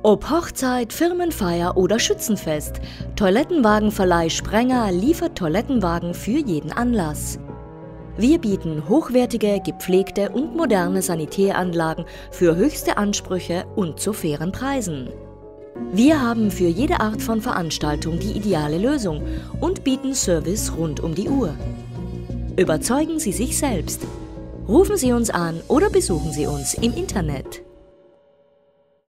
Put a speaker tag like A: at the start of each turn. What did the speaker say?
A: Ob Hochzeit, Firmenfeier oder Schützenfest, Toilettenwagenverleih Sprenger liefert Toilettenwagen für jeden Anlass. Wir bieten hochwertige, gepflegte und moderne Sanitäranlagen für höchste Ansprüche und zu fairen Preisen. Wir haben für jede Art von Veranstaltung die ideale Lösung und bieten Service rund um die Uhr. Überzeugen Sie sich selbst. Rufen Sie uns an oder besuchen Sie uns im Internet.